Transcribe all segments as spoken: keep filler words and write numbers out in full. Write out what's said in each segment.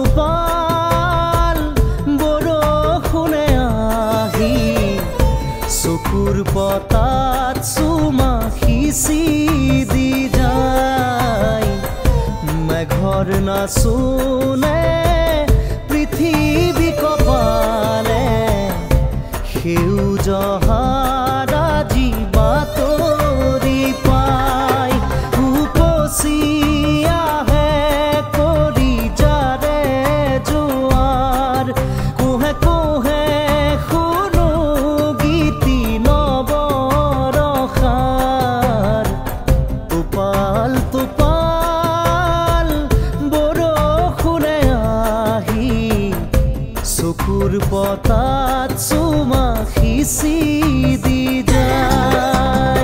টোপাল বৰষুণে আহি চকুৰ পতাত চুমা সিঁচি দি যায়। মেঘৰ নাচোনে পৃথিৱী কপালে সেউজ হাৰা জীৱাতৰি পাই উপচি আহে কৰি যাৰে জোৱাৰ। কোহে কোহে শুনো গীতি নৱৰসাৰ। টোপাল টোপাল বৰষুণে আহি চকুৰ পতাত চুমা সিঁচি দি যায়।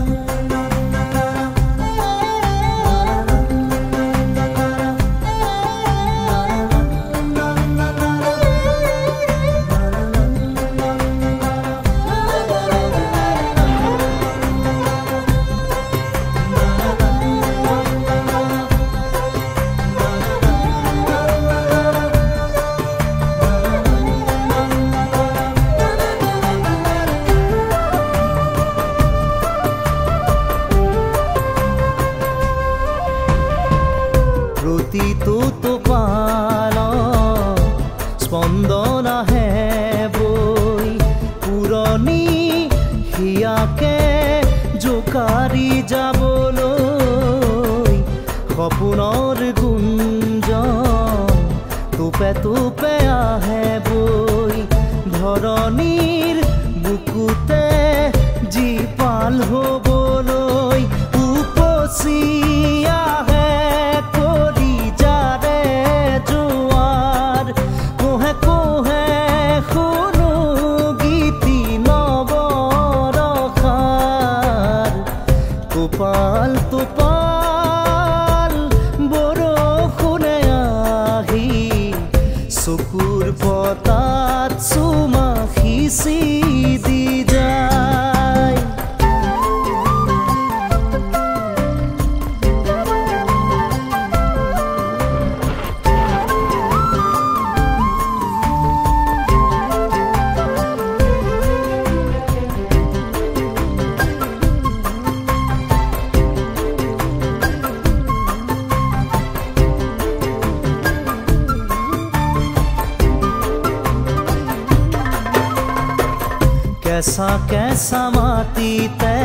প্ৰতিটো টোপালত স্পন্দন আহে বৈ পুৰণি হিয়াকে জোকাৰি যাবলৈ। সপোনৰ গুঞ্জন টোপে টোপে আহে বৈ ধৰণীৰ বুকুতে জীপাল হ'বলৈ। উপচি আহে কৰি যাৰে জোৱাৰ। কোহে কোহে শুনো গীতি নৱৰসাৰ। টোপাল টোপাল বৰষুণে আহি চকুৰ পতাত চুমা সিঁচি দি যায়। কেঁচা কেঁচা মাটিতে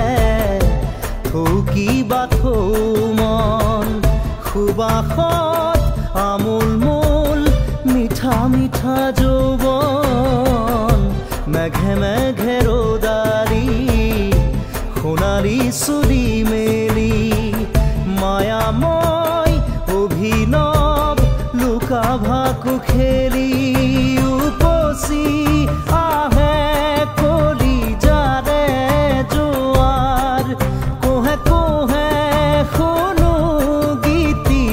থৌকিবা থৌ মন সুবাসত আমোল মোল মিঠা মিঠা যৌৱন। মেঘে মেঘে ৰ'দাৰি সোণালী চুলি মেলি মায়াময় অভিনৱ লুকা ভাকু খেলি উপচি আহে কৰি যাৰে জোৱাৰ। কোহে কোহে শুনো গীতি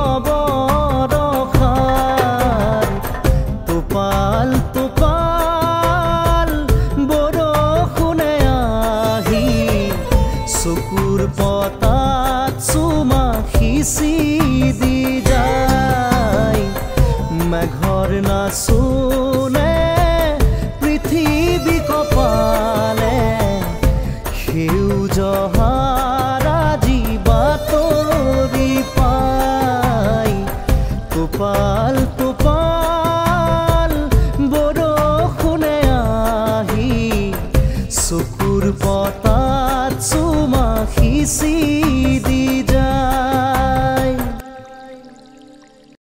নৱৰসাৰ। টোপাল টোপাল বৰষুণে আহি চকুৰ পতাত চুমা সিঁচি দি যায়। মেঘৰ নাচোনে পৃথিৱী কপালে সেউজ হাৰা জীৱাতৰি পাই। টোপাল টোপাল বৰষুণে আহি চকুৰ পতাত চুমা সিঁচি দি